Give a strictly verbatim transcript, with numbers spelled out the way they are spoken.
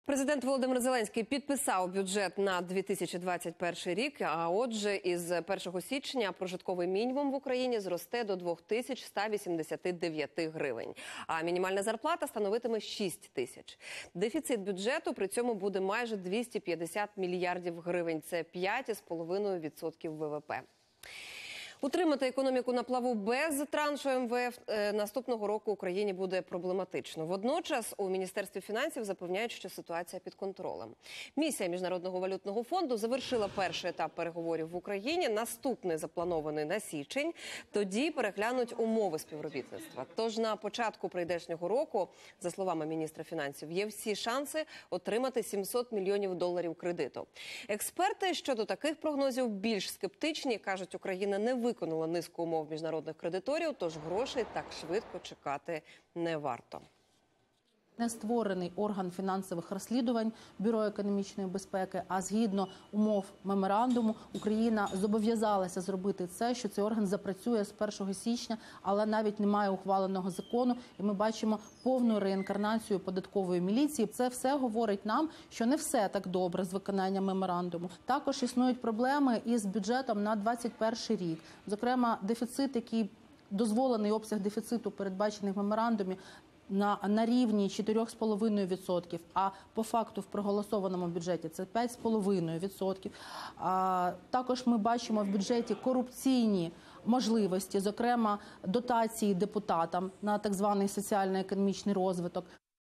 Президент Володимир Зеленський підписав бюджет на дві тисячі двадцять перший рік, а отже, із першого січня прожитковий мінімум в Україні зросте до двох тисяч ста вісімдесяти дев'яти гривень, а мінімальна зарплата становитиме шість тисяч. Дефіцит бюджету при цьому буде майже двісті п'ятдесят мільярдів гривень, це п'ять цілих п'ять десятих відсотка ВВП. Утримати економіку на плаву без траншу ем ве еф наступного року Україні буде проблематично. Водночас у Міністерстві фінансів запевняють, що ситуація під контролем. Місія Міжнародного валютного фонду завершила перший етап переговорів в Україні, наступний запланований на січень. Тоді переглянуть умови співробітництва. Тож на початку прийдешнього року, за словами міністра фінансів, є всі шанси отримати сімсот мільйонів доларів кредиту. Експерти щодо таких прогнозів більш скептичні, кажуть, Україна не виконала низку умов міжнародних кредиторів, тож грошей так швидко чекати не варто. Не створений орган фінансових розслідувань Бюро економічної безпеки, а згідно умов меморандуму Україна зобов'язалася зробити це, що цей орган запрацює з першого січня, але навіть немає ухваленого закону, і ми бачимо повну реінкарнацію податкової міліції. Це все говорить нам, що не все так добре з виконанням меморандуму. Також існують проблеми із бюджетом на двадцять перший рік. Зокрема, дефіцит, який дозволений обсяг дефіциту, передбачений в меморандумі, на, на рівні чотири з половиною відсотки, а по факту в проголосованому бюджеті це п'ять з половиною відсотків. А, також ми бачимо в бюджеті корупційні можливості, зокрема дотації депутатам на так званий соціально-економічний розвиток.